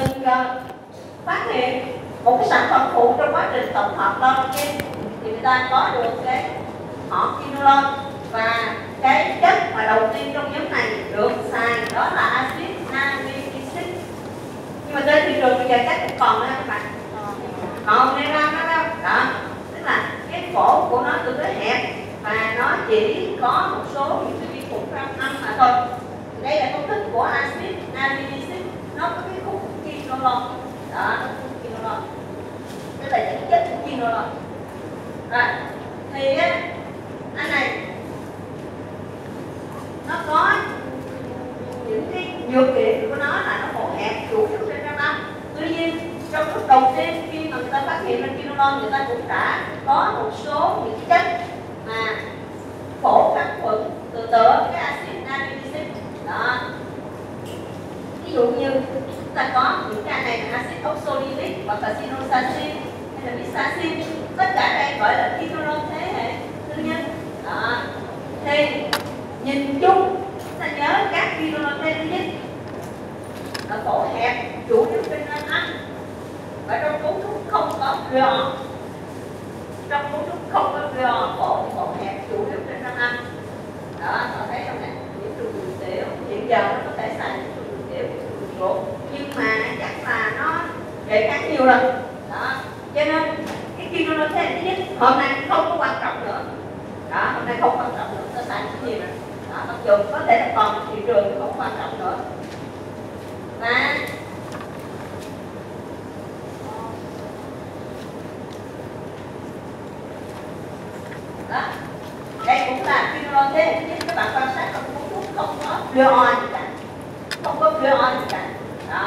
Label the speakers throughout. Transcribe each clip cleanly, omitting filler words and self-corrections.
Speaker 1: từng phát hiện một cái sản phẩm phụ trong quá trình tổng hợp chloroquine thì người ta có được cái họ quinolone, và cái chất mà đầu tiên trong nhóm này được xài đó là axit aminic. Nhưng mà trên thị trường bây giờ chắc cũng còn nữa các bạn, còn nên ra nó đâu đó, tức là cái phổ của nó tương đối hẹp và nó chỉ có một số những cái vi khuẩn âm mà thôi. Đây là công thức của axit aminic, nó có cái khúc quinolone đó, nó khúc quinolone, tức là những chất của quinolone. Rồi thì anh này nó có những cái nhược điểm của nó là nó phổ hẹp chủ yếu trên răng âm. Tuy nhiên trong lúc đầu tiên khi mà người ta phát hiện ra quinolone, người ta cũng đã có một số những cái chất mà phổ kháng khuẩn từ cái axit aminic đó. Ví dụ như chúng ta có những cái này là axit oxalic hoặc là sinosacin hay là misacin, tất cả đây gọi là quinolone thế hệ thứ nhất đó. Thì nhìn chung chúng ta nhớ các quinolone thế thứ nhất là phổ hẹp chủ yếu trên răng âm, và trong cấu trúc không có fluor, trong cấu trúc không có fluor, phổ hẹp chủ yếu trên răng âm đó. Họ thấy trong này những trường đường tiểu hiện giờ nó có thể xài những trường đường tiểu, trường ruột, nhưng mà chắc là nó để kháng nhiều lần đó, cho nên cái quinolone thế thứ nhất hôm nay không có quan trọng nữa đó, hôm nay không quan trọng nữa, nó xài những gì đó, mặc dù có thể là còn thị trường không quan trọng nữa. Và đó, đây cũng là quinolone thế thứ nhất. Các bạn quan sát trong cấu trúc không có fluor gì cả, không có fluor gì cả đó.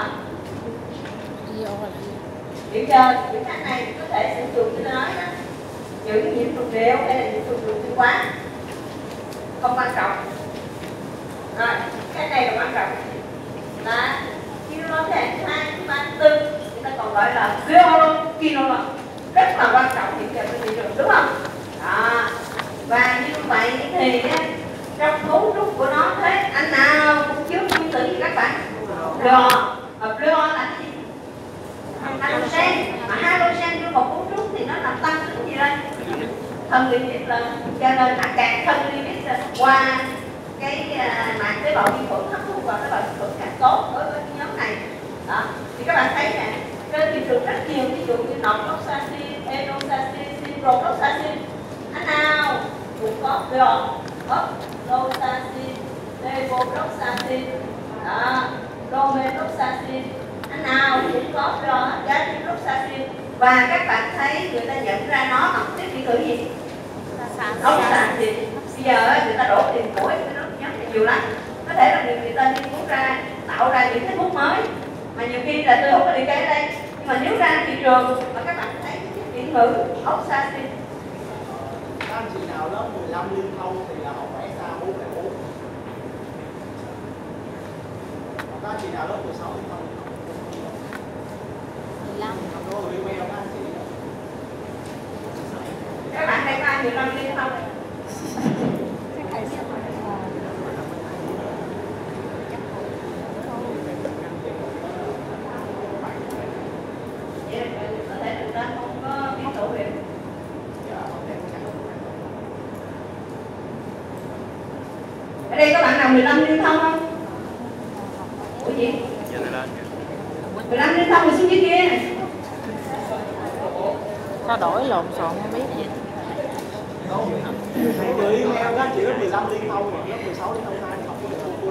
Speaker 1: Hiện giờ những cái này có thể sử dụng như tôi nói đó, những nhiễm trùng đều hay là nhiễm trùng đường tiêu hóa không quan trọng. Rồi cái này là quan trọng là quinolone thế thứ hai, thứ ba, thứ tư, người ta còn gọi là fluoroquinolone, rất là quan trọng hiện giờ trên thị trường, đúng không? Đó. Và như vậy thì trong cấu trúc của nó thế anh nào cũng chứa nguyên tử gì các bạn? Fluor. Và fluor là cái gì? Halogen. Mà halogen trong một cấu trúc thì nó làm tăng cái gì đây? Thân lipid lên, cho nên càng thân lipid qua cái mạng tế bào vi khuẩn hấp thu vào tế bào vi khuẩn càng tốt đối với cái nhóm này đó. Thì các bạn thấy nè, trên thị trường rất nhiều, ví dụ như norfloxacin, enoxacin, ciprofloxacin, anh nào cũng có fluor, norfloxacin, levofloxacin, bromefloxacin, anh nào cũng có fluor, ciprofloxacin. Và các bạn thấy người ta nhận ra nó bằng cái kỹ thuật gì? Oxacin. Bây giờ người ta đổ tiền của cái nước nhóm này nhiều lắm, có thể là người ta nghiên cứu ra tạo ra những cái thuốc mới mà nhiều khi là tôi không có liệt kê ở đây, nhưng mà nếu ra thị trường mà các bạn thấy hiện ngữ oxacin.
Speaker 2: Các anh chị nào lớp 15 liên thông thì là học ESA 404. Các anh chị nào lớp 16 liên thông 15 học đô người email các anh chị.
Speaker 1: Các bạn đây có ai 15 liên thông? Ở đây có bạn nào 15 liên thông không? Ủa gì? 15 liên thông thì xuống dưới kia này.
Speaker 3: Sao đổi lộn xộn không biết gì.
Speaker 2: Người email các chị có 15 liên thông, lớp 16 liên thông 2 học có được vui.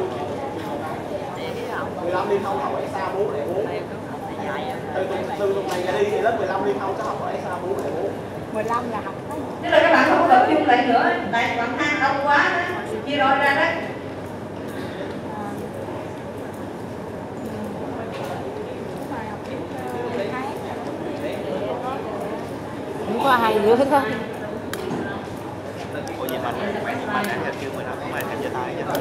Speaker 2: 15 liên thông học ESA 404. Từ tuần này ra đi thì lớp 15 liên thông sẽ học ESA 404.
Speaker 3: 15 là học.
Speaker 1: Tức là các bạn không có tập trung lại nữa, tại bạn than đông quá đó, chia đôi ra đó.
Speaker 3: Cũng có hay dữ hết không?
Speaker 4: Ủa vậy mà anh theo chưa 15 không ai theo giờ tay vậy?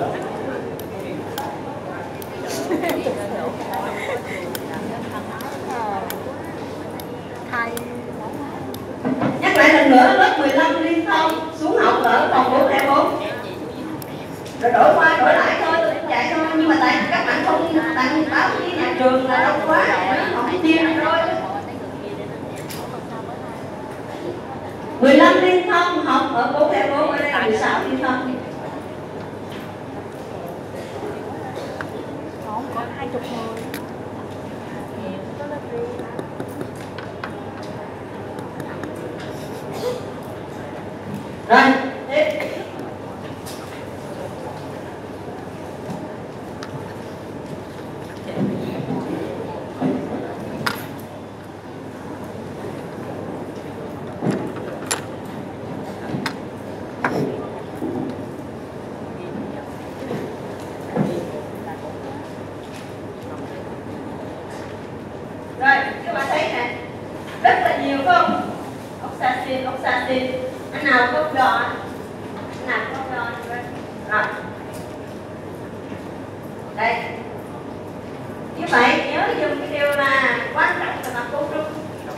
Speaker 1: Nhắc lại lần nữa, lớp 15 liên thông xuống học ở phòng 404. Rồi đổi qua đổi lại thôi, vậy thôi, nhưng mà tại các bạn không đăng báo chí nào trường là đông quá, nó không chia rồi. 15 liên thông học ở 404, ở đây 16 liên thông.
Speaker 3: Không có 20 người.
Speaker 1: Rồi, tiếp. Rồi, các bạn thấy nè, rất là nhiều phải không? Oxacin. Anh nào có đo? Anh nào có đo? Rồi. Đây. Như vậy nhớ dùng cái điều là quan trọng là mặt cấu trúc.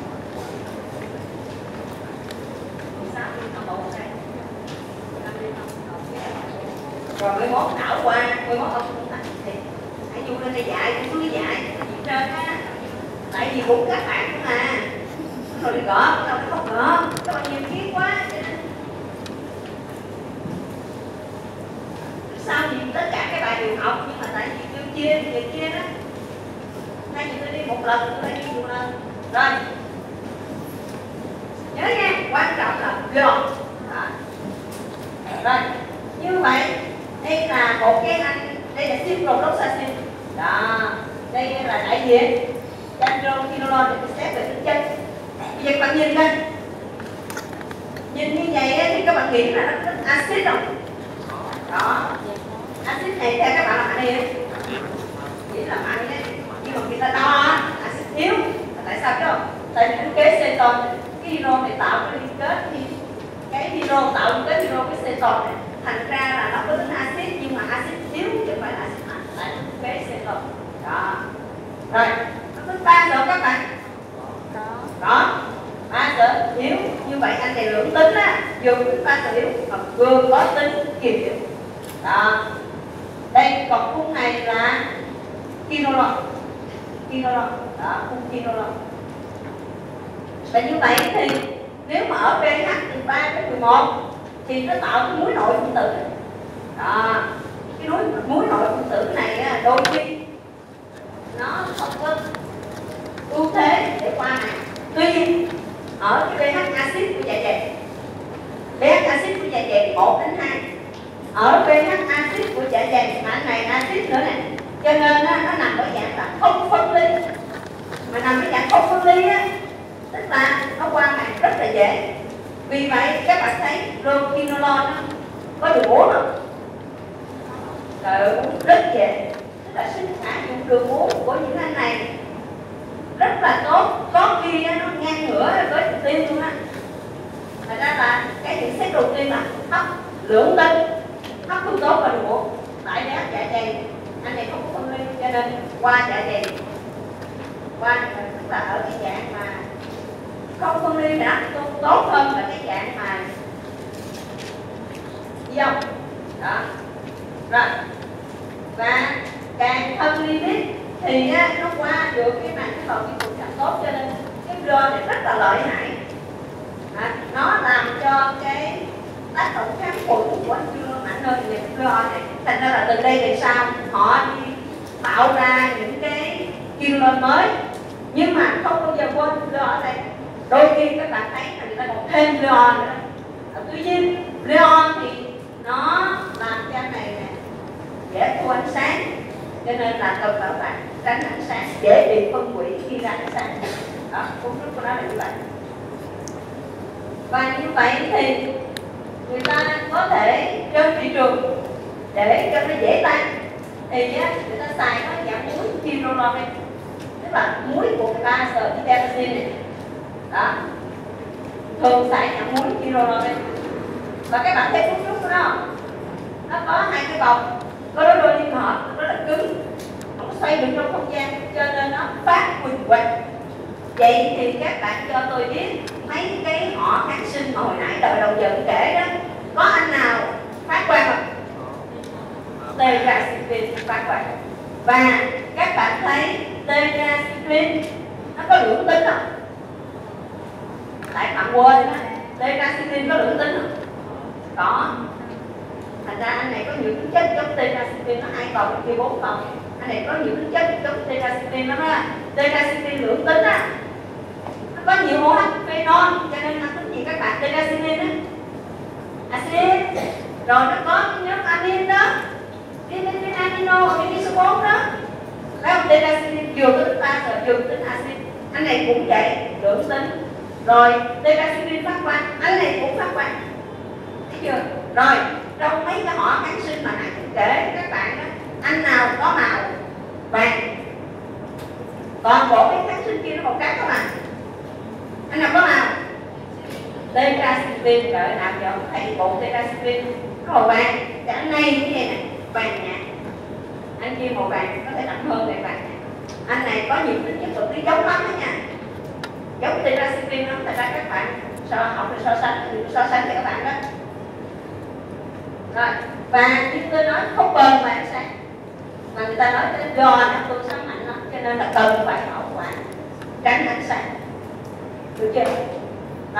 Speaker 1: Rồi 11 đảo qua, 11 ông cũng thành thì hãy dùng lên đây dạy, cũng cứ dạy gì trên á. Tại vì cũng các bạn cũng mà rồi đi gõ, đâu nó không gõ, các bạn nhiều kiến quá cho nên sao thì tất cả các bài đều học, nhưng mà tại vì kêu chia thì việc chia đó, thay vì tôi đi một lần tôi đi nhiều lần. Rồi nhớ nha, quan trọng là gồm. Rồi như vậy đây là một cái anh, đây là ciprofloxacin đó, đây là đại diện dendroquinolone để xét về tính chất. Bây giờ các bạn nhìn đây, nhìn như vậy thì các bạn nghĩ là nó rất axit không? Đó, axit này theo các bạn làm này chỉ là mạnh đấy, nhưng mà người ta đo axit yếu. Tại sao chứ không? Tại vì cái kế ceton, cái hydro này tạo cái liên kết thì cái hydro tạo cái hydro cái ceton này, thành ra là nó có tính axit nhưng mà axit yếu chứ không phải là axit mạnh, tại cái ceton. Đó. Rồi, nó tính bazơ các bạn. Đó, bazơ yếu, như vậy anh này lượng tính á, dùng tính bazơ yếu mà vừa có tính kiềm yếu. Đó. Đây còn khung này là quinolone. Đó, khung quinolone. Và như vậy thì nếu mà ở pH từ 3 đến 11 thì nó tạo cái muối nội phân tử. Đó, cái muối nội phân tử này á, đôi khi nó không có ưu thế để qua này. Tuy nhiên ở cái pH axit của dạ dày, pH axit của dạ dày 1 đến 2, ở pH axit của dạ dày mà anh này axit nữa nè, cho nên nó nằm ở dạng là không phân ly. Mà nằm ở dạng không phân ly á, tức là nó qua này rất là dễ. Vì vậy các bạn thấy roquinolone có đường uống không? Uống rất dễ, tức là sinh sản dụng đường uống của những anh này rất là tốt, có khi nó ngang ngửa với tự tiên luôn á. Thành ra là cái nhận xét đầu tiên là hấp lượng tinh, hấp thu tốt vào đường uống. Tại giá dạ dày anh này không có phân ly cho nên qua dạ dày, qua tức là ở cái dạng mà không phân ly đã tốt hơn là cái dạng mà ion. Đó. Rồi. Và càng thân lipid thì nó qua được cái màng cái bào vi khuẩn càng tốt, cho nên cái rơ này rất là lợi hại. Nó làm cho cái tác động kháng khuẩn của anh chưa mạnh hơn về cái rơ này. Thành ra là từ đây về sau họ đi tạo ra những cái quinolone mới, nhưng mà không bao giờ quên rơ ở đây. Đôi khi các bạn thấy là người ta còn thêm rơ nữa. Tuy nhiên rơ thì nó làm cho anh này nè dễ thu ánh sáng, cho nên là cần bảo bạn tránh ánh sáng, dễ bị phân hủy khi ra ánh sáng. Đó, công thức của nó là như vậy. Và như vậy thì người ta có thể trên thị trường để cho nó dễ tan thì người ta xài cái dạng muối quinolone, tức là muối của cái bazơ idazosin này. Đó, thường xài dạng muối quinolone. Và các bạn thấy cấu trúc của nó không? Nó có hai cái vòng, có đôi liên hợp rất là cứng, không xoay được trong không gian, cho nên nó phát quỳnh quạch. Vậy thì các bạn cho tôi biết mấy cái họ kháng sinh mà hồi nãy đầu giờ kể đó, có anh nào phát quang không? Tetracycline phát quang. Và các bạn thấy T tetracycline nó có lượng tính không? Tại bạn quên đó, tetracycline có lượng tính không? Có. Thành ra anh này có nhiều tính chất giống tetracycline, nó 2 cộng, kia 4 cộng. Anh này có nhiều tính chất giống tetracycline lắm á. Tetracycline lượng tính á, nó có nhiều OH phenol, cho nên nó tính gì các bạn? Tetracycline á, acid. Rồi nó có cái nhóm amin đó, cái amino, cái số 4 đó. Phải không? Tetracycline vừa tính base vừa tính acid. Anh này cũng vậy, lượng tính. Rồi tetracycline phát quang, anh này cũng phát quang. Thấy chưa? Rồi trong mấy cái họ kháng sinh mà nãy tôi kể các bạn đó, anh nào có màu vàng, toàn bộ cái kháng sinh kia nó màu trắng các bạn. Anh nào có màu tetracycline, đợi nào giờ thấy bộ tetracycline có màu vàng, thì anh này như vậy nè, vàng nhạt. Anh kia màu vàng có thể đậm hơn này vàng nhạt. Anh này có nhiều tính chất cực kỳ giống lắm đó nha, giống tetracycline lắm. Thật ra các bạn học về so sánh cho các bạn đó. Rồi, và như tôi nói không bền và ánh sáng, mà người ta nói cái do nó tương sáng mạnh lắm, cho nên là cần phải bảo quản tránh ánh sáng, được chưa? Rồi,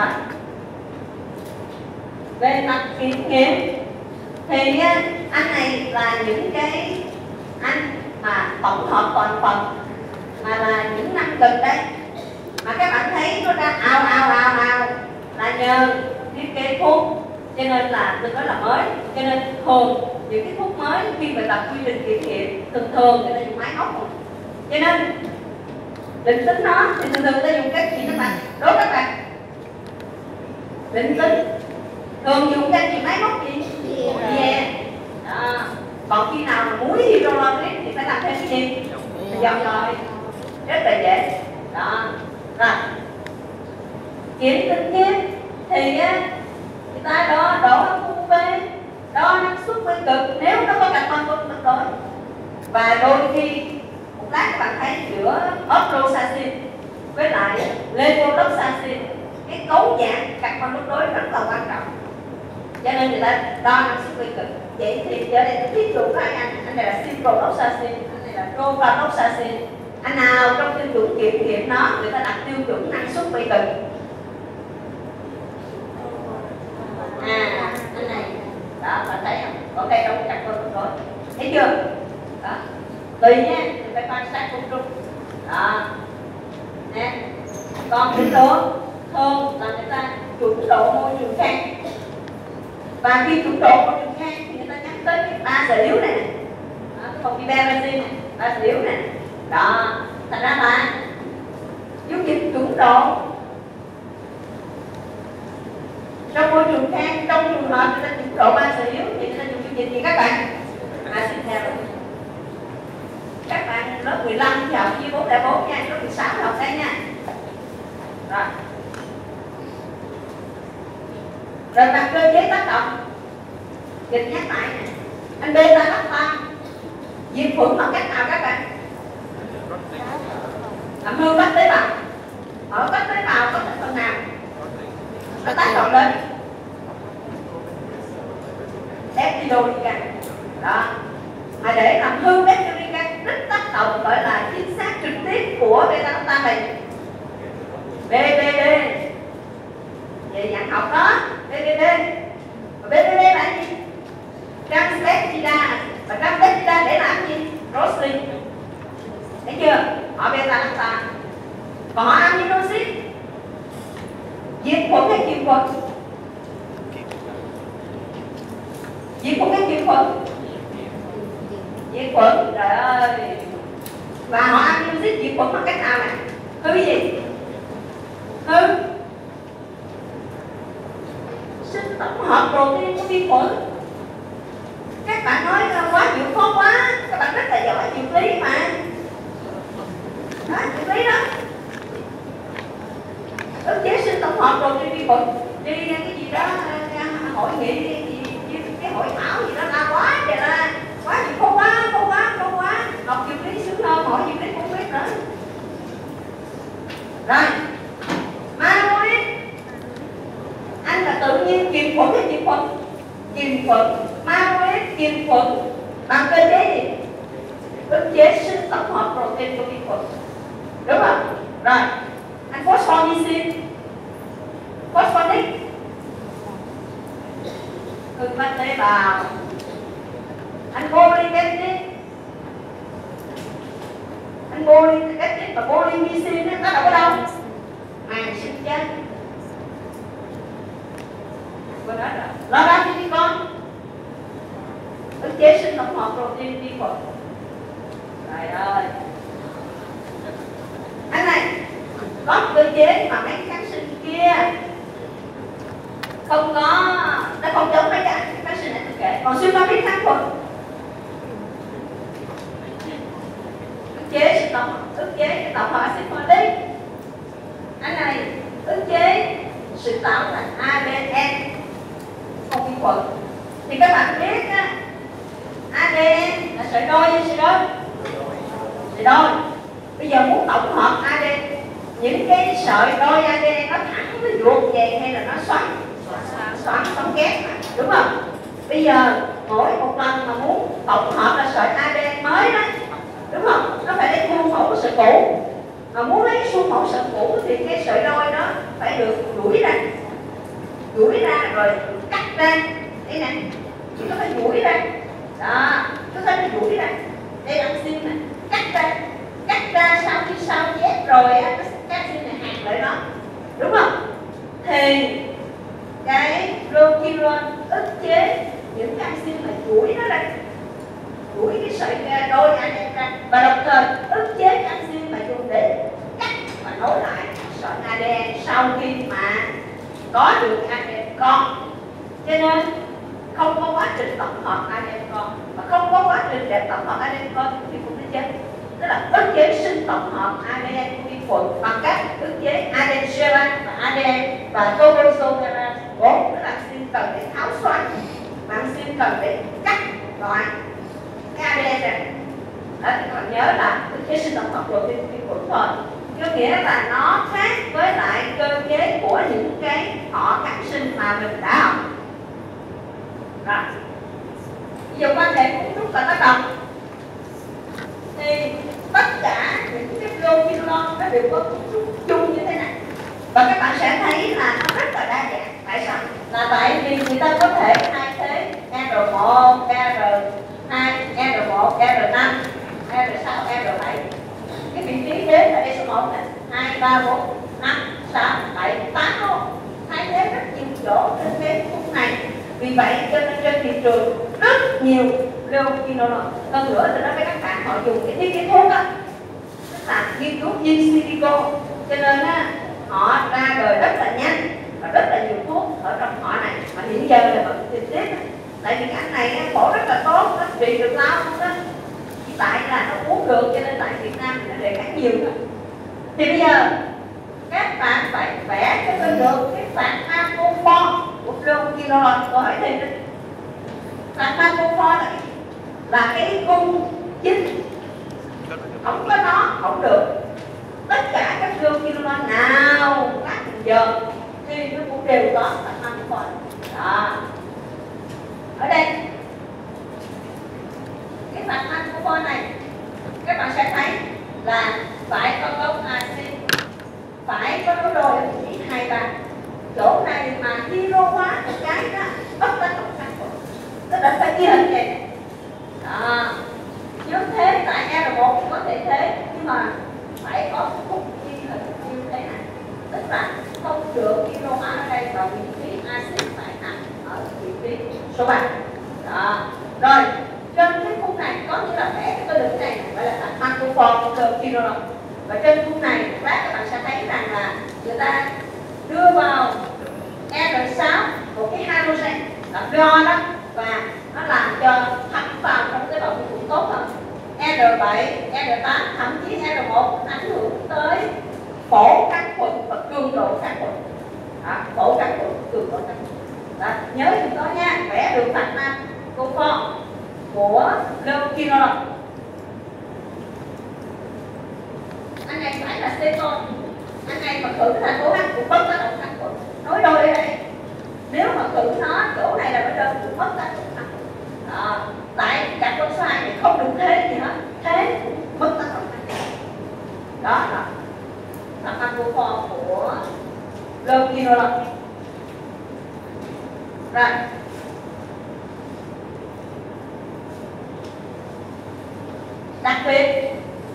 Speaker 1: về mặt kiểm nghiệm thì anh này là những cái anh mà tổng hợp toàn phần, mà là những năm gần đây mà các bạn thấy nó ra ào là nhờ cái cây thuốc, cho nên là tôi nói là mới. Cho nên thường những cái thuốc mới khi mà tập quy trình kiểm nghiệm thường người ta dùng máy móc rồi. Cho nên định tính nó thì thường người ta dùng cách gì các bạn? Đố các bạn. Định tính thường dùng cách gì, máy móc gì? Yeah. Đó. Còn khi nào mà muối hydrochloric thì phải làm thêm cái gì? Dòng rồi, rất là dễ. Đó. Rồi kiểm tính tiếp thì người ta đo UV, đo năng suất quay cực nếu nó có carbon tuyệt đối. Và đôi khi một lát các bạn thấy giữa ocloxacin với lại levothyroxine, cái cấu dạng carbon tuyệt đối rất là quan trọng, cho nên người ta đo năng suất quay cực. Vậy thì giờ đây tôi ví dụ hai anh này là ciprofloxacin, anh này là rofloxacin. Anh nào trong tiêu chuẩn kiểm nghiệm nó người ta đặt tiêu chuẩn năng suất quay cực? Anh này đó, bạn thấy không? Ở đây đâu carbon tuyệt đối, thấy chưa? Đó, tùy nha, mình phải quan sát chung. Đó, nè. Còn cái độ thường là người ta chuẩn độ môi trường khang, và khi chuẩn độ môi trường khang thì người ta nhắc tới cái ba sở yếu này nè, cái polyberazine này, ba sở yếu này. Đó, thành ra là dung dịch chuẩn độ trong môi trường khang, trong trường hợp người ta chuẩn độ ba sở yếu thì người ta dùng dung dịch gì các bạn? Acid hero. Các bạn lớp 15 thì học chia 404 nha, lớp 16 thì học đây nha. Rồi mặt cơ chế tác động, dịch nhắc lại nè, anh beta-lactam diệt khuẩn bằng cách nào các bạn? Làm hư các tế bào. Ở các tế bào có thành phần nào nó tác động lên? Peptidoglycan. Đó. Mà để làm hư peptidoglycan rất tác động gọi là chính xác trực tiếp của beta-lactam này, BBB. Về dạng học đó, BBB. Và BBB là gì? Transpeptida. Và transpeptida để làm gì? Roslin. Thấy chưa? Họ beta-lactam. Còn họ aminoxid diệt khuẩn hay kiềm khuẩn? Diệt khuẩn hay kiềm khuẩn? Diệt khuẩn. Trời ơi. Và họ aminoxid diệt khuẩn bằng cách nào nè? Hư gì? Hư sinh tổng hợp protein của vi khuẩn. Các bạn nói quá nhiều khó quá, các bạn rất là giỏi dược lý mà. Đó, dược lý đó. Ức chế sinh tổng hợp protein vi khuẩn. Đi cái gì đó hội nghị cái hội thảo gì đó la quá trời ra, quá nhiều khó quá. Học dược lý sướng hơn, hỏi dược lý cũng biết nữa. Rồi, manoid. Anh là tự nhiên kiềm khuẩn hay diệt khuẩn? Kiềm khuẩn. Manoid kiềm khuẩn bằng cơ chế gì? Ức chế sinh tổng hợp protein của vi khuẩn. Rồi, anh phosphonicin, phosphonic, cực mạch tế bào, anh boric acid và polymyxin nó đâu có đâu, màng sinh chất. Quên nói rồi, lo đó đi con, ức chế sinh tổng hợp protein vi khuẩn. Trời ơi, anh này có cơ chế mà mấy kháng sinh kia không có, nó không giống mấy cái kháng sinh này tôi kể. Còn siêu biết kháng khuẩn, ức chế sinh tổng hợp, ức chế tổng hợp axit folic. Anh này ức chế sự tạo thành ADN không vi khuẩn. Thì các bạn biết á, ADN là sợi đôi hay sợi đơn? Sợi đôi. Bây giờ muốn tổng hợp ADN, những cái sợi đôi ADN nó thẳng nó ruột về hay là nó xoắn ghét, đúng không? Bây giờ mỗi một lần mà muốn tổng hợp là sợi ADN mới đó, đúng không? Nó phải lấy khuôn mẫu sợi cũ. Mà muốn lấy khuôn mẫu sợi cũ thì cái sợi đôi đó phải được duỗi ra rồi cắt ra. Đây nè, nó phải duỗi ra. Đó, nó phải duỗi ra. Đây là enzyme này, cắt ra sau khi sao ghép rồi á, cái enzyme này hạt lại nó, đúng không? Thì cái glucuron ức chế những cái enzyme mà duỗi nó ra, duỗi cái sợi đôi ADN ra, và đồng thời ức chế cái enzyme mà dùng để cắt và nối lại sợi ADN sau khi mà có được ADN con. Cho nên không có quá trình tổng hợp ADN con và không có quá trình để tổng hợp ADN con thì cũng nó chết. Tức là ức chế sinh tổng hợp ADN của vi khuẩn bằng cách ức chế ADN serine và ADN và topoisomerase 4, tức là enzyme cần để tháo xoắn và enzyme cần để cắt loại cái ADN này. Đó, thì còn nhớ là ức chế sinh tổng hợp protein vi khuẩn thôi. Có nghĩa là nó khác với lại cơ chế của những cái họ kháng sinh mà mình đã học. Rồi, bây giờ quan hệ cấu trúc và tác động thì tất cả những cái glucuron nó đều có cấu trúc chung như thế này, và các bạn sẽ thấy là nó rất là đa dạng. Tại sao? Là tại vì người ta có thể thay thế R1, R2, R1, R5, R6, R7. Cái vị trí đếm là đây số 1 này, 2, 3, 4, 5, 6, 7, 8 luôn. Thay thế rất nhiều chỗ trên cái khúc này. Vì vậy cho nên trên thị trường rất nhiều glucuron. Hơn nữa từ đó với các bạn họ dùng cái thiết kế thuốc á, tức là nghiên cứu in silico, cho nên á họ ra đời rất là nhanh và rất là nhiều thuốc ở trong họ này mà hiện giờ là vẫn trực tiếp. Tại vì cái anh này phổ rất là tốt, nó trị được lao luôn đó. Chỉ tại là nó uống được cho nên tại Việt Nam nó đề kháng nhiều rồi. Thì bây giờ các bạn phải vẽ cho tôi được cái phản Markov của glucuron. Tôi hỏi thêm đi, phản Markov là cái cung chính, không có nó không được. Tất cả các glucuron nào các giờ thì nó cũng đều có phản Markov. Đó, ở đây cái phản Markov này các bạn sẽ thấy là phải có gốc axit, phải có nối đôi ở vị trí 2, 3. Chỗ này mà hydro hóa một cái đó bất tất không thành công, tức là phải ghi hình vậy. Đó, nếu thế tại R1 có thể thế, nhưng mà phải có khúc ghi hình như thế này, tức là không được hydro hóa ở đây và vị trí axit phải nằm ở vị trí số 3. Đó, rồi trên cái khúc này có nghĩa là vẽ cái đường này gọi là Markov glucuron. Và trên khung này các bạn sẽ thấy rằng là người ta đưa vào R6 một cái halogen là do đó, và nó làm cho thấm vào trong cái bào vi khuẩn tốt hơn. R7, R8, thậm chí R1 ảnh hưởng tới phổ kháng khuẩn và cường độ kháng khuẩn. Phổ kháng khuẩn, cường độ kháng khuẩn. Đó, nhớ chúng tôi nha, vẽ được phản Markov của glucuron. Anh này phải là ceton, anh này mà cử thành tố H cũng mất tác động kháng khuẩn. Nói đôi ở đây, nếu mà cử nó chỗ này là nó đơn cũng mất tác động kháng khuẩn. Tại carbon số 2 này không được thế gì hết, thế cũng mất tác động kháng khuẩn. Đó. thằng ăn của leukinolog. Rồi. Đặc biệt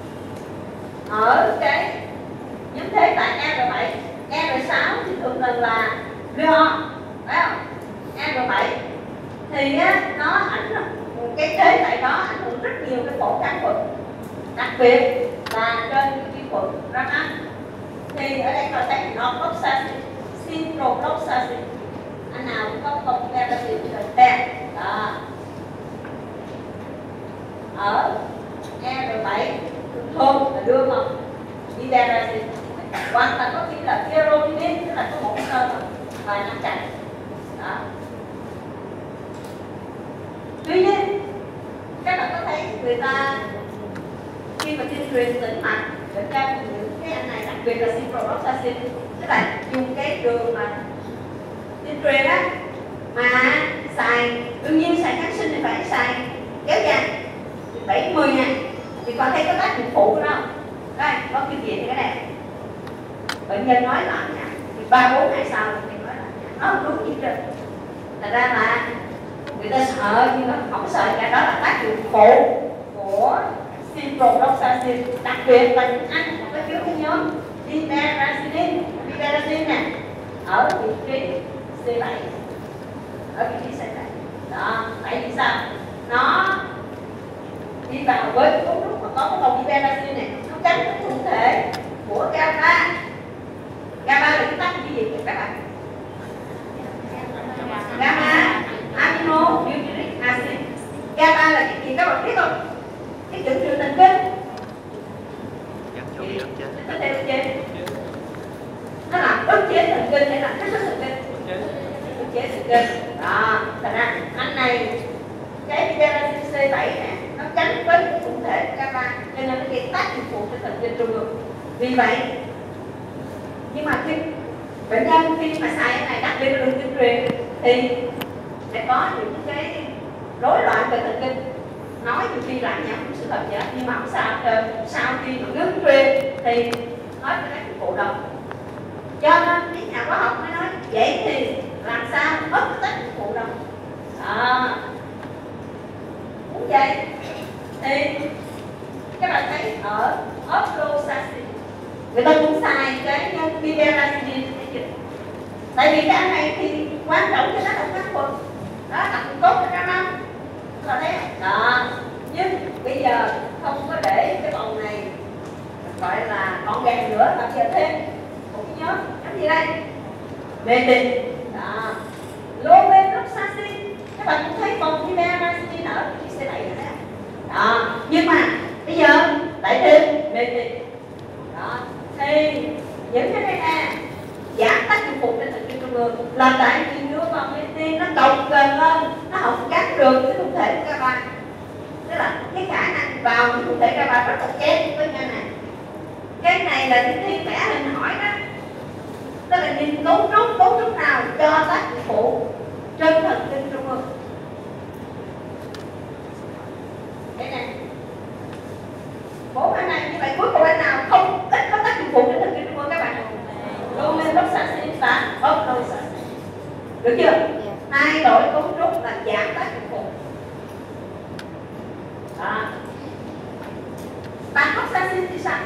Speaker 1: ở cái nhóm thế tại R7, R6 thì thường lần là Lyon, phải không? R7 thì nó ảnh cái thế tại đó ảnh hưởng rất nhiều cái phổ kháng khuẩn, đặc biệt là trên cái vi khuẩn răng ăn. Thì ở đây có thấy norfloxacin, ciprofloxacin, anh nào cũng có công Veracin rồi đen đó. Ở R7 thường là đưa vào đi Veracin, hoặc là có khi là pyrotimin, tức là có một cơ và ngăn chặn đó. Tuy nhiên các bạn có thấy người ta khi mà tuyên truyền tĩnh mạch để cho những cái anh này, đặc biệt là ciprofloxacin, tức là dùng cái đường mà tuyên truyền á mà xài, đương nhiên xài kháng sinh thì phải xài kéo dài 70 ngày thì còn thấy có tác dụng phụ của nó không? Đây có kinh nghiệm thì cái này bệnh nhân nói là thì 3-4 ngày sau bệnh nhân nói là nó không đúng gì hết. Thật ra là người ta sợ nhưng mà không sợ cả, đó là tác dụng phụ của ciprofloxacin, đặc biệt là những anh có chứa cái nhóm piperacin nè ở vị trí C7, ở vị trí C7 đó. Tại vì sao? Nó đi vào với cái cấu trúc mà có cái vòng piperacin này, nó tránh cái thụ thể của GABA. GABA là cái tác gì các bạn? GABA aminobutyric acid. GABA là cái gì các bạn biết không? Cái dẫn truyền thần kinh. Nó theo chế. Nó làm ức chế thần kinh hay là kích thích thần kinh? Ức chế thần kinh. Đó, thành ra anh này cái piperacin C7 nè, nó tránh với cái cụ thể của GABA, cho nên nó gây tác dụng phụ cho thần kinh trung ương. Vì vậy, nhưng mà khi bệnh nhân khi mà xài cái này, đặc biệt là đường tuyên truyền thì sẽ có những cái rối loạn về thần kinh, nói nhiều khi làm nhầm sự thật vậy, nhưng mà không sao. Sau khi mà ngưng truyền thì nói cái tác dụng phụ đâu. Cho nên những nhà khoa học mới nói vậy thì làm sao mất cái tác dụng phụ đâu. Cũng vậy thì các bạn thấy ở ofloxacin người ta cũng xài cái nhân piperacin, tại vì cái anh này thì quan trọng cho nó là kháng khuẩn đó, đặc biệt tốt cho nó năm là thế đó. Nhưng bây giờ không có để cái vòng này gọi là gọn gàng nữa, mà giờ thêm một cái nhóm gì đây, metin đó, lomenoxacin. Các bạn cũng thấy vòng piperacin ở cái C7 này đó. Nhưng mà bây giờ lại thêm metin đó, thì những cái này nè giảm tác dụng phụ trên thần kinh trung ương là tại vì đưa vào metin nó cộng gần lên, nó không cắt được cái thụ thể của GABA, tức là cái khả năng vào cái thụ thể GABA rất là kém với nhân này. Cái này là những thi vẽ hình hỏi đó, tức là nhìn cấu trúc nào cho tác dụng phụ trên thần kinh trung ương. Cái này bốn anh này như vậy, cuối cùng anh nào không ít có tác dụng phụ trên thần kinh trung ương các bạn? Lomenoxacin và ofloxacin. Được chưa? Hai loại cấu trúc là giảm tác dụng phụ. Paroxacin thì sao?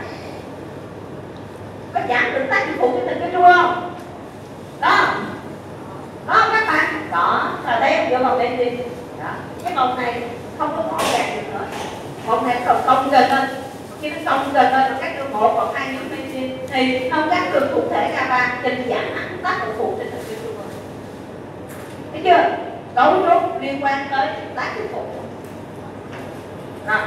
Speaker 1: Có giảm được tác dụng phụ trên thần kinh trung ương? Đó các bạn, đó là thấy vô màu đen đi. Cái màu này không có gọn gàng được nữa, màu này còn cong gần lên. Khi nó cong gần lên và cắt được một hoặc hai nhóm metin thì không cắt được cụ thể GABA, cho nên giảm hẳn tác dụng phụ trên thần kinh trung ương. Thấy chưa? Cấu trúc liên quan tới tác dụng phụ. Rồi.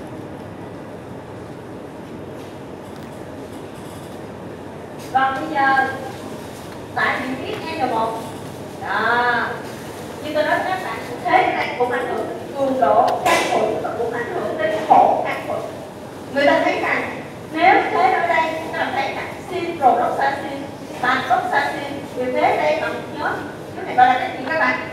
Speaker 1: Còn bây giờ tại vì biết N1 đó, như tôi nói các bạn, thế này cũng ảnh hưởng đến cường độ kháng khuẩn và cũng ảnh hưởng đến phổ kháng khuẩn. Người ta thấy rằng nếu thế ở đây các bạn thấy rằng ciprofloxacin, paroxacin đều thế đây bằng nhóm này gọi là cái gì các bạn?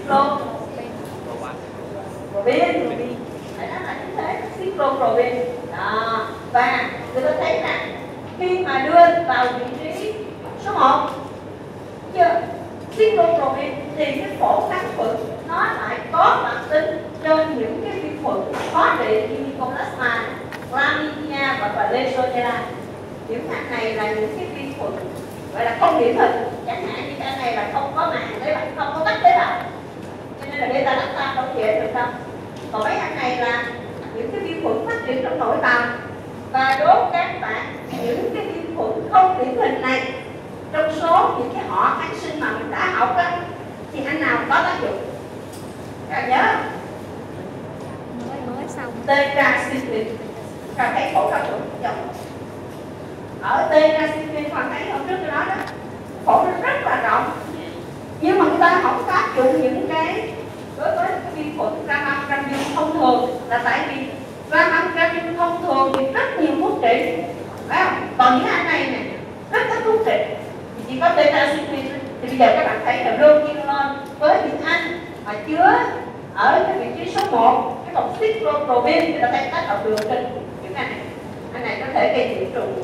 Speaker 1: Cyclopropin, phải nói là như thế, cyclopropin Đó. Và người ta thấy nè, khi mà đưa vào vị trí số 1 chưa cyclopropin thì cái phổ kháng khuẩn nó lại có đặc tính trên những cái vi khuẩn khó trị như Mycoplasma, Chlamydia và Leishmania. Những hạt này là những cái vi khuẩn gọi là không điển hình, chẳng hạn như cái này là không có màng tế bào, không có tách tế bào, cho nên là beta lactam không dễ được đâu. Còn mấy hạt này là những cái vi khuẩn phát triển trong nội tạng, và đố các bạn những cái vi khuẩn không điển hình này trong số những cái họ kháng sinh mà mình đã học á thì anh nào có tác dụng? Các bạn nhớ không?
Speaker 3: Mới xong.
Speaker 1: Tetracycline. Các bạn thấy phổ kháng khuẩn giống ở tetracycline, còn thấy hôm trước tôi nói đó, phổ nó rất là rộng, nhưng mà người ta không có áp dụng những cái đối với cái vi khuẩn Rhamampramium thông thường, là tại vì Rhamampramium thông thường thì rất nhiều thuốc trị, phải không? Còn những anh này nè rất ít thuốc trị, thì chỉ có tetracycline. Thì bây giờ các bạn thấy là Rokinolone với những anh mà chứa ở cái vị trí số 1, cái cục cyclopropin, người ta thấy tác động đường trên những anh này có thể gây nhiễm trùng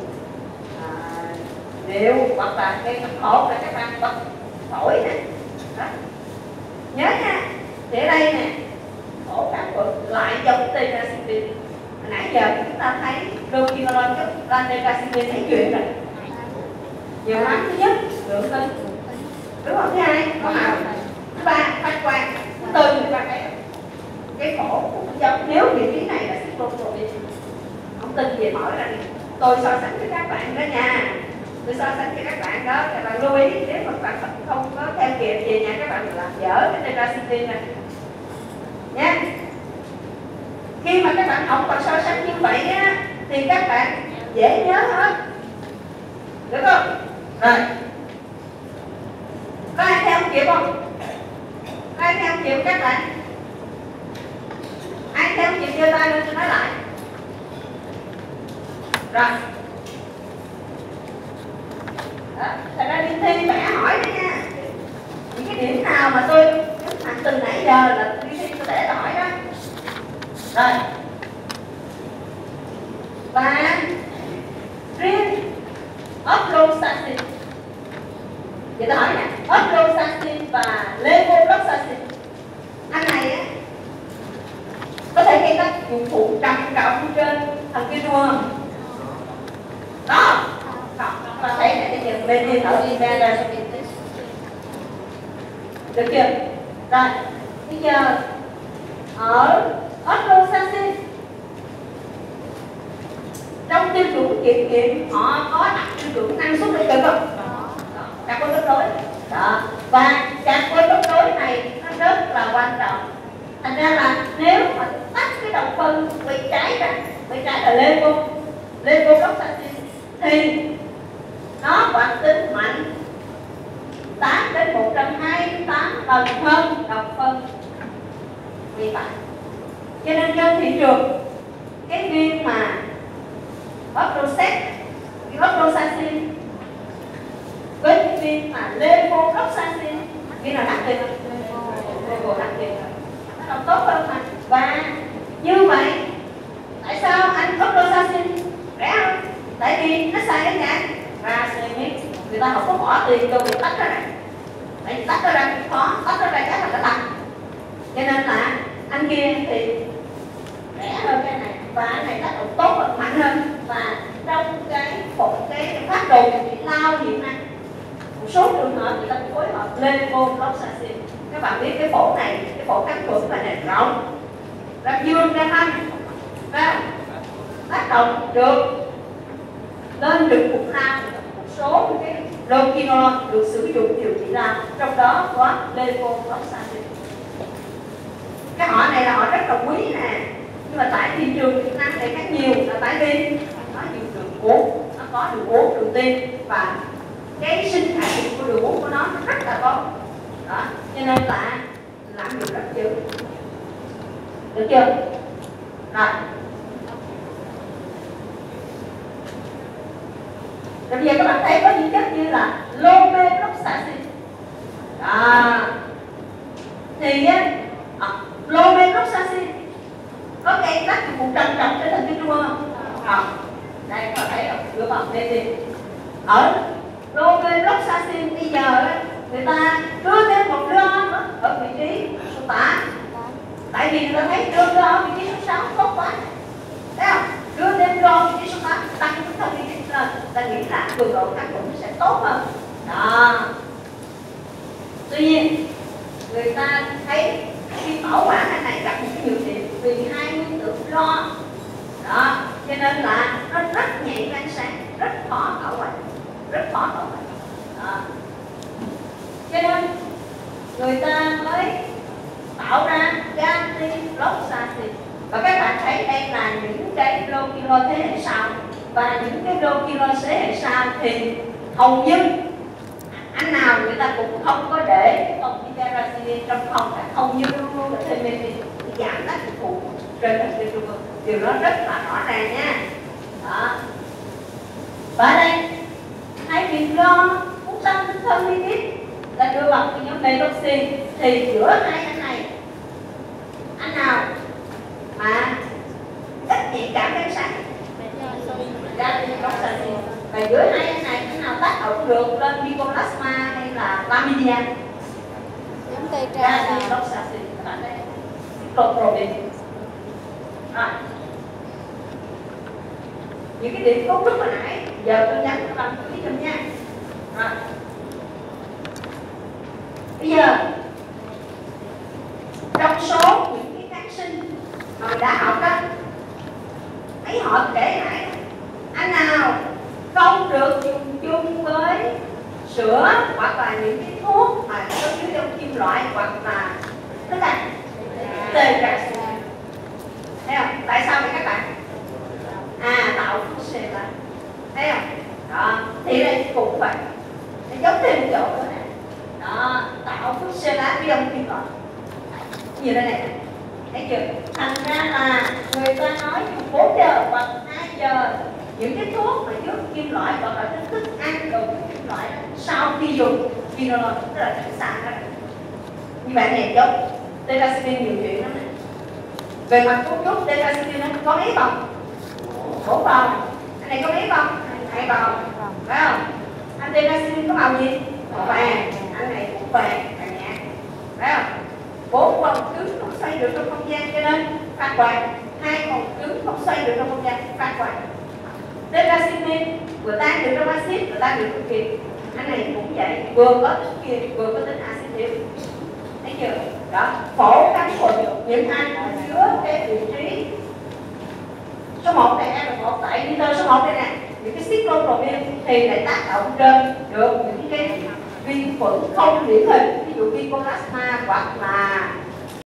Speaker 1: liệu hoặc là gây ngập hột là các bạn vật phổi nè. Đó. Nhớ nha, thì ở đây nè, phổ kháng khuẩn lại giống tetracycline. Hồi nãy giờ chúng ta thấy Rokinolone với tetracycline thấy chuyện rồi. Nhiều lắm. Thứ nhất, lượng tinh, đúng không? Thứ hai, có màu. Thứ ba, phát quang. Thứ tư, các bạn thấy cái phổ cũng giống. Nếu vị trí này là cyclopropin, không tin về mở ra đi. Tôi so sánh với các bạn đó nha. Tôi so sánh với các bạn đó, các bạn lưu ý nếu mà các bạn không có theo kịp về nhà các bạn làm dở cái tetracycline này nha. Khi mà các bạn học và so sánh như vậy á thì các bạn dễ nhớ hơn, được không? Rồi, có ai theo kịp không? Có ai theo kịp các bạn? Ai theo kịp giơ tay lên tôi nói lại. Rồi. Đó, thật ra đi thi bạn hỏi đó nha, những cái điểm nào mà tôi nhấn mạnh từ nãy giờ là đi thi tôi để hỏi đó. Rồi, và riêng Ofloxacin, vậy tôi hỏi nè, Ofloxacin và Levofloxacin, anh này á có thể gây tác dụng phụ trầm trọng trên thần kinh không? Đó. Ta thấy này cái dừng bên đi thở đi ra ra được chưa? Rồi bây giờ ở Ofloxacin trong tiêu chuẩn kiểm nghiệm họ có đặt tiêu chuẩn năng suất để cực không? Carbon cân đối đó, và carbon cân đối này nó rất là quan trọng. Thành ra là nếu mà tách cái đầu phân bên trái ra, bên trái là Levofloxacin thì nó hoạt tính mạnh 8 đến 128 lần hơn đầu phân vì vậy. Cho nên trên thị trường cái viên mà Ofloxacin với cái viên mà Levofloxacin, viên nào đắt tiền không? Levo đắt tiền rồi, nó tốt hơn mà. Và như vậy tại sao anh Ofloxacin rẻ hơn? Tại vì nó xài cái nhãn Racemix, người ta không có bỏ tiền cho việc tách ra này, tại vì tách ra cũng khó, tách ra chắc là nó tăng, cho nên là anh kia thì rẻ hơn cái này, và cái này tác động tốt hơn, mạnh hơn. Và trong cái phát đồ điều trị lao hiện nay, một số trường hợp người ta phối hợp Levofloxacin. Các bạn biết cái phổ này, cái phổ kháng khuẩn này rộng, ra dương ra thanh, tác động được lên được cục lao. Một số cái Rokinolone được sử dụng điều trị lao, trong đó có Levofloxacin. Cái họ này là họ rất là quý nè, nhưng mà tại thị trường Việt Nam này khác nhiều là tại vì nó nhiều đường uống, nó có đường uống, đường tim, và cái sinh thái học của đường uống của nó rất là tốt đó, cho nên là làm được rất nhiều. Được chưa? Rồi. Rồi bây giờ các bạn thấy có những chất như là Levofloxacin thì Levofloxacin có gây tác dụng phụ trầm trọng trên thần kinh trung ương không? hồng. Đây có thấy không? Đưa bằng lên ở levofloxacin bây giờ người ta đưa thêm một ron nữa ở vị trí số 8. Tại vì người ta thấy đưa ron ở vị trí số 6 tốt quá, thấy không? Đưa thêm ron vị trí số 8 tăng cái thông điệp lên, ta nghĩ là cường độ kháng khuẩn sẽ tốt hơn. Đó. Tuy nhiên người ta thấy khi bảo quản cái này gặp những nhược điểm vì hai nguyên tử lo. Đó, cho nên là nó rất nhạy với ánh sáng, rất khó bảo quản, rất khó bảo quản. Đó. Cho nên người ta mới tạo ra ganti-floxacin. Và các bạn thấy đây là những cái lô thế hệ sau, và những cái lô thế hệ sau thì hầu như anh nào người ta cũng không có để cái công piperacillin trong phòng cả, hầu như luôn luôn là thêm men để giảm tác dụng phụ trên các cái trung ương. Điều đó rất là rõ ràng nha. Đó. Và ở đây hai viên lo cũng tăng thân lipid là đưa vào cái nhóm methoxy, thì giữa hai anh này anh nào mà ít nhạy cảm với ánh sáng ganti-floxacin, và giữa hai anh này cái nào tác động được lên mycoplasma hay là chlamydia? Ganti-floxacin. Các bạn thấy cyclopromin. Rồi. Những cái điểm cấu trúc hồi nãy giờ tôi nhắn các bạn chú ý thêm nha. Rồi. Bây giờ trong số những cái kháng sinh mà mình đã học đó, mấy họ kể lại anh nào không được dùng chung với sữa hoặc là những cái thuốc mà có chứa trong kim loại hoặc là tức là tetracycline. Thấy không? Tại sao vậy các bạn? Tạo phức xê lại. Thấy không? Đó, thì đây cũng vậy. Nó giống thêm một chỗ nữa nè. Đó, tạo phức xê lá với trong kim loại. Như thế này nè. Thấy chưa? Thành ra là người ta nói dùng 4 giờ hoặc 2 giờ những cái thuốc mà chứa kim loại hoặc là cái thức ăn đồ kim loại đó, sau khi dùng quinolone, tức là sẵn sàng đó. Như bạn này giống tetracycline nhiều chuyện lắm này. Về mặt cấu trúc tetracycline nó có mấy vòng? 4 vòng. Anh này có mấy vòng? 2 vòng. Phải không? Anh tetracycline có màu gì? Màu vàng. Anh này cũng vàng nhạt. Phải không? 4 vòng cứng không xoay được trong không gian cho nên phát quang. 2 vòng cứng không xoay được trong không gian phát quang. Tetracycline vừa tan được trong axit vừa tan được trong kiềm. Anh này cũng vậy, vừa có tính kiềm vừa có tính axit yếu. Thấy chưa? Đó, phổ kháng khuẩn những anh chứa cái vị trí số 1 này M1 tại nitơ số 1 đây nè, những cái cyclopromin thì lại tác động trên được những cái vi khuẩn không điển hình, ví dụ Mycoplasma hoặc là